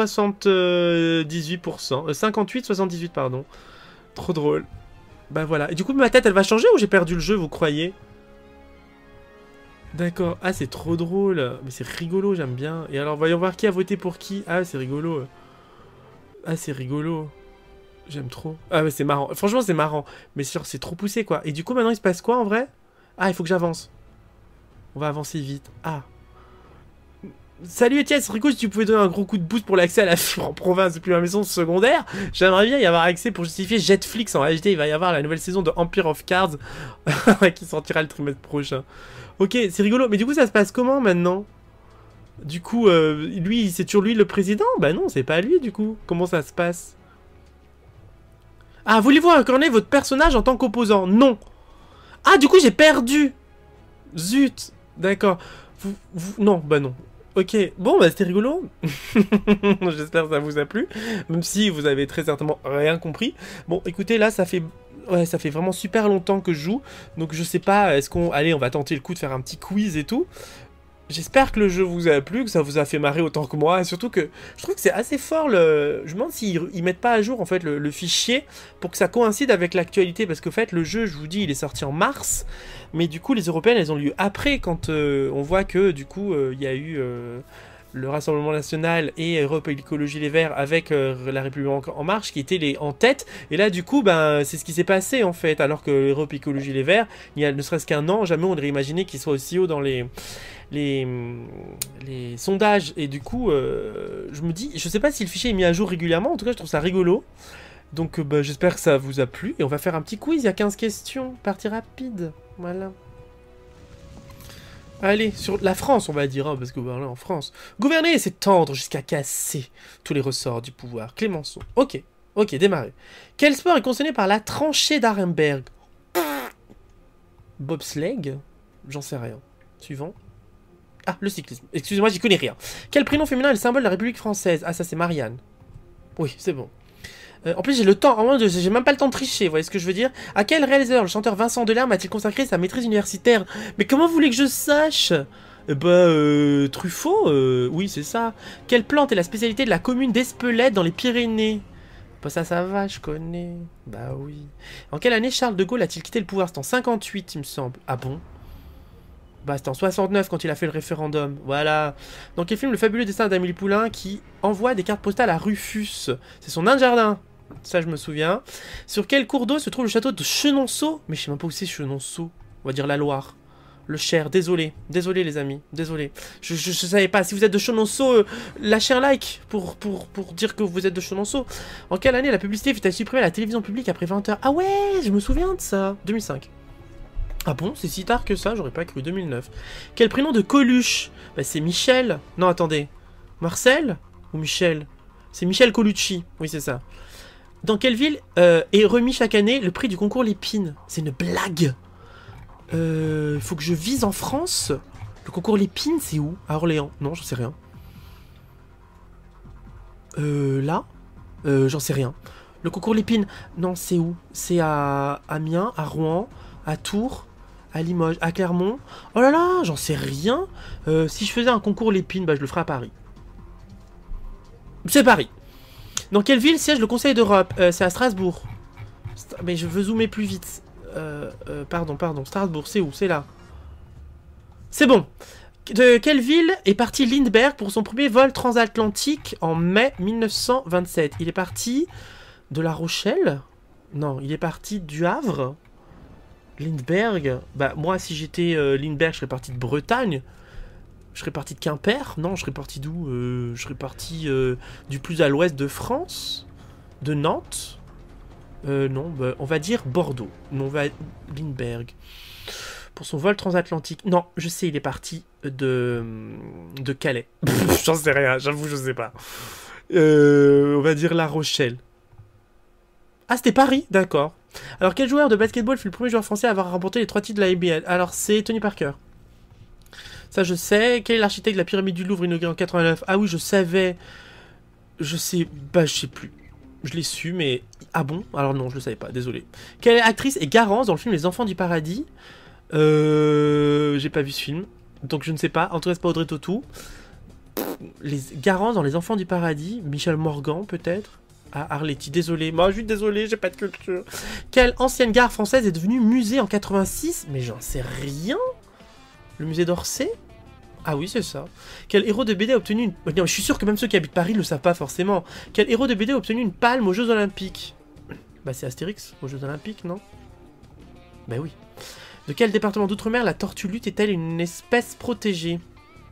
Speaker 1: 78%. 58, 78, pardon. Trop drôle. Bah voilà. Et du coup, ma tête, elle va changer ou j'ai perdu le jeu, vous croyez? D'accord. Ah, c'est trop drôle. Mais c'est rigolo, j'aime bien. Et alors, voyons voir qui a voté pour qui. Ah, c'est rigolo. Ah, c'est rigolo. J'aime trop. Ah, mais c'est marrant. Franchement, c'est marrant. Mais c'est trop poussé, quoi. Et du coup, maintenant, il se passe quoi, en vrai? Ah, il faut que j'avance. On va avancer vite. Ah. Salut Etienne, c'est cool si tu pouvais donner un gros coup de boost pour l'accès à la fibre en province depuis ma maison secondaire. J'aimerais bien y avoir accès pour justifier Jetflix en HD. Il va y avoir la nouvelle saison de Empire of Cards qui sortira le trimestre prochain. Ok, c'est rigolo. Mais du coup, ça se passe comment maintenant? Du coup, lui, c'est toujours lui le président? Bah non, c'est pas lui du coup. Comment ça se passe? Ah, voulez-vous incarner votre personnage en tant qu'opposant? Non. Ah, du coup, j'ai perdu. Zut. D'accord. Non, bah non. Ok, bon bah c'était rigolo. J'espère que ça vous a plu, même si vous avez très certainement rien compris. Bon, écoutez, là ça fait vraiment super longtemps que je joue, donc je sais pas, est-ce qu'on... Allez, on va tenter le coup de faire un petit quiz et tout. J'espère que le jeu vous a plu, que ça vous a fait marrer autant que moi, et surtout que je trouve que c'est assez fort le... Je me demande s'ils mettent pas à jour en fait le fichier pour que ça coïncide avec l'actualité, parce qu'en fait le jeu, je vous dis, il est sorti en mars, mais du coup les européennes elles ont lieu après, quand on voit que du coup il y a eu le Rassemblement National et Europe Écologie Les Verts avec la République En Marche qui étaient en tête, et là du coup ben c'est ce qui s'est passé en fait, alors que Europe Écologie Les Verts, il y a ne serait-ce qu'un an, jamais on aurait imaginé qu'ils soient aussi haut dans les sondages, et du coup je me dis, je sais pas si le fichier est mis à jour régulièrement, en tout cas je trouve ça rigolo, donc bah, j'espère que ça vous a plu, et on va faire un petit quiz, il y a 15 questions, partie rapide, voilà. Allez, sur la France on va dire, hein, parce que voilà, en France, gouverner c'est tendre jusqu'à casser tous les ressorts du pouvoir. Clémenceau, ok, démarrez. Quel sport est concerné par la tranchée d'Arenberg? Bobsleigh? J'en sais rien. Suivant. Ah, le cyclisme. Excusez-moi, j'y connais rien. Quel prénom féminin est le symbole de la République française? Ah, ça c'est Marianne. Oui, c'est bon. En plus, j'ai le temps. J'ai même pas le temps de tricher, vous voyez ce que je veux dire? À quel réalisateur le chanteur Vincent Delerme a-t-il consacré sa maîtrise universitaire? Mais comment vous voulez que je sache? Truffaut, oui, c'est ça. Quelle plante est la spécialité de la commune d'Espelette dans les Pyrénées? Bah ça va, je connais. Bah oui. En quelle année Charles de Gaulle a-t-il quitté le pouvoir? C'est en 58, il me semble. Ah bon? Bah c'était en 69 quand il a fait le référendum. Voilà. Dans quel film Le fabuleux destin d'Amélie Poulain qui envoie des cartes postales à Rufus? C'est son nain de jardin. Ça je me souviens. Sur quel cours d'eau se trouve le château de Chenonceau? Mais je sais même pas où c'est Chenonceau. On va dire la Loire. Le Cher, désolé. Désolé, les amis. Désolé. Je savais pas. Si vous êtes de Chenonceau, lâchez un like pour dire que vous êtes de Chenonceau. En quelle année la publicité fut-elle supprimée à la télévision publique après 20 h? Ah ouais, je me souviens de ça. 2005. Ah bon, c'est si tard que ça, j'aurais pas cru. 2009. Quel prénom de Coluche? Bah c'est Michel. Non, attendez. Marcel ou Michel? C'est Michel Colucci. Oui, c'est ça. Dans quelle ville est remis chaque année le prix du concours Lépine? C'est une blague. Faut que je vise en France. Le concours Lépine, c'est où? À Orléans? Non, j'en sais rien. Là? J'en sais rien. Le concours Lépine, non, c'est où? C'est à Amiens, à Rouen, à Tours, à Limoges, à Clermont. Oh là là, j'en sais rien. Si je faisais un concours Lépine, bah je le ferais à Paris. C'est Paris. Dans quelle ville siège le Conseil d'Europe? C'est à Strasbourg. Mais je veux zoomer plus vite. Pardon. Strasbourg, c'est où? C'est là. C'est bon. De quelle ville est parti Lindbergh pour son premier vol transatlantique en mai 1927? Il est parti de La Rochelle? Non, il est parti du Havre. Lindbergh. Bah, moi, si j'étais Lindbergh, je serais parti de Bretagne. Je serais parti de Quimper. Non, je serais parti d'où? Je serais parti du plus à l'ouest de France. De Nantes. Non, bah, on va dire Bordeaux. Non, on va Lindbergh. Pour son vol transatlantique. Non, je sais, il est parti de Calais. J'en sais rien, j'avoue, je sais pas. On va dire La Rochelle. Ah, c'était Paris, d'accord. Alors, quel joueur de basketball fut le premier joueur français à avoir remporté les 3 titres de la NBA? Alors, c'est Tony Parker. Ça, je sais. Quel est l'architecte de la pyramide du Louvre inaugurée en 89? Ah oui, je savais. Je sais. Bah, je sais plus. Je l'ai su, mais... Ah bon? Alors non, je le savais pas, désolé. Quelle actrice est Garance dans le film Les Enfants du Paradis? J'ai pas vu ce film, donc je ne sais pas. En tout cas, c'est pas Audrey Tautou. Garance dans Les Enfants du Paradis. Michel Morgan, peut-être? Ah, Arletty, désolé. Moi, je suis désolé, j'ai pas de culture. Quelle ancienne gare française est devenue musée en 86? Mais j'en sais rien. Le musée d'Orsay? Ah oui, c'est ça. Quel héros de BD a obtenu une... Non, je suis sûr que même ceux qui habitent Paris le savent pas forcément. Quel héros de BD a obtenu une palme aux Jeux Olympiques? Bah c'est Astérix, aux Jeux Olympiques, non? Bah oui. De quel département d'outre-mer la tortue lutte est-elle une espèce protégée?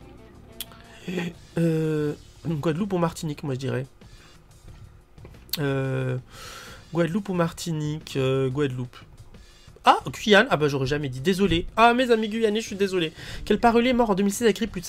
Speaker 1: Guadeloupe ou Martinique, moi je dirais. Guadeloupe ou Martinique? Guadeloupe. Ah, Guyane. Ah bah j'aurais jamais dit. Désolé. Ah, mes amis guyanais, je suis désolé. Quel parolier mort en 2016 a écrit plus de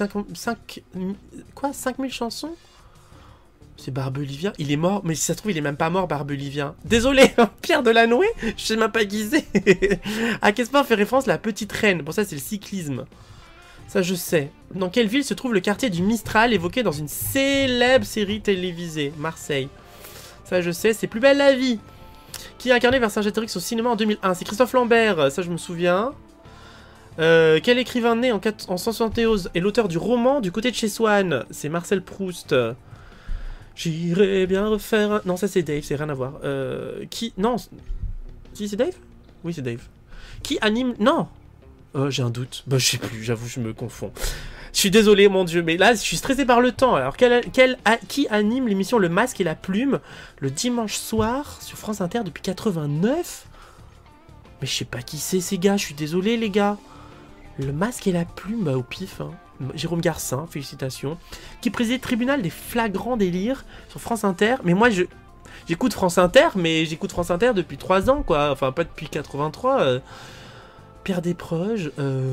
Speaker 1: 5000 chansons? C'est Barbelivien. Il est mort. Mais si ça se trouve, il est même pas mort, Barbelivien. Désolé, Pierre Delanoë. Je sais même pas qui c'est. À quel sport fait référence la petite reine? Bon, ça, c'est le cyclisme. Ça, je sais. Dans quelle ville se trouve le quartier du Mistral évoqué dans une célèbre série télévisée? Marseille. Ça, je sais. C'est Plus belle la vie. Qui a incarné Vercingétorix au cinéma en 2001? C'est Christophe Lambert, ça je me souviens. Quel écrivain né en 171 est l'auteur du roman Du côté de chez Swann? C'est Marcel Proust. J'irai bien refaire un... Non, ça c'est Dave, c'est rien à voir. Qui... Non. Si, c'est Dave? Oui, c'est Dave. Qui anime... Non. J'ai un doute. Bah, je sais plus, j'avoue, je me confonds. Je suis désolé, mon dieu, mais là, je suis stressé par le temps. Alors, qui anime l'émission Le Masque et la Plume le dimanche soir sur France Inter depuis 89? Mais je sais pas qui c'est, ces gars. Je suis désolé, les gars. Le Masque et la Plume, bah, au pif. Hein. Jérôme Garcin, félicitations. Qui préside Tribunal des flagrants délires sur France Inter. Mais moi, j'écoute France Inter, mais j'écoute France Inter depuis 3 ans, quoi. Enfin, pas depuis 83. Pierre Desproges,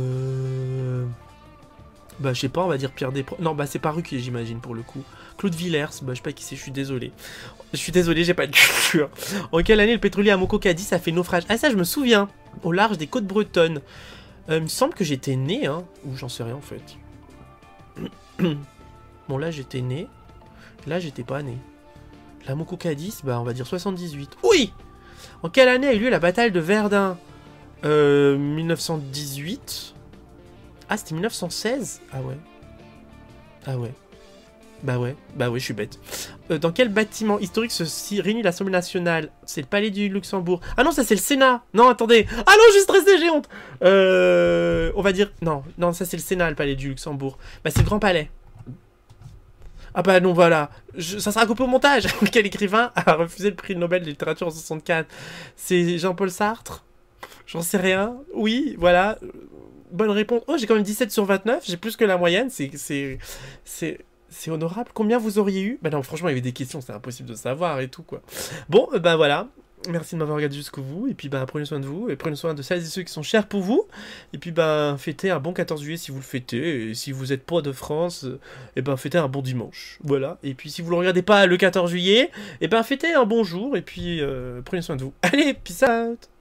Speaker 1: bah je sais pas, on va dire Pierre Desproges. Non, bah c'est pas Ruquier, j'imagine, pour le coup. Claude Villers, bah je sais pas qui c'est, je suis désolé. Je suis désolé, j'ai pas de culture. En quelle année le pétrolier Amoco Cadiz a fait naufrage? Ah ça je me souviens, au large des côtes bretonnes. Il me semble que j'étais né, hein, ou j'en sais rien en fait. Bon là j'étais né, là j'étais pas né. L'Amoco Cadiz, bah on va dire 78. Oui. En quelle année a eu lieu la bataille de Verdun? 1918. Ah, c'était 1916? Ah ouais. Ah ouais. Bah ouais, je suis bête. Dans quel bâtiment historique se réunit l'Assemblée nationale? C'est le Palais du Luxembourg. Ah non, ça c'est le Sénat. Non, attendez. Ah non, je suis stressé, j'ai honte. On va dire... Non, ça c'est le Sénat, le Palais du Luxembourg. Bah c'est le Grand Palais. Ah bah non, voilà. Ça sera coupé au montage. Quel écrivain a refusé le prix Nobel de littérature en 64? C'est Jean-Paul Sartre? J'en sais rien. Oui, voilà. bonne réponse. Oh, j'ai quand même 17 sur 29, j'ai plus que la moyenne, c'est honorable. Combien vous auriez eu? Bah non, franchement, il y avait des questions, c'est impossible de savoir et tout, quoi. Bon, ben voilà. Merci de m'avoir regardé jusqu'au bout. Et puis, bah, prenez soin de vous. Et prenez soin de celles et ceux qui sont chers pour vous. Et puis, bah, fêtez un bon 14 juillet si vous le fêtez. Et si vous n'êtes pas de France, et ben, fêtez un bon dimanche. Voilà. Et puis, si vous ne le regardez pas le 14 juillet, et ben, fêtez un bon jour. Et puis, prenez soin de vous. Allez, peace out!